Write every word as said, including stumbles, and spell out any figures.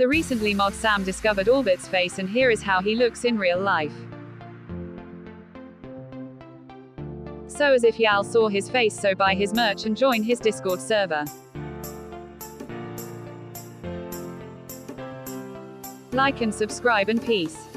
recently mod Sam discovered Orbit's face, and here is how he looks in real life. So as if y'all saw his face, so buy his merch and join his Discord server. Like and subscribe and peace.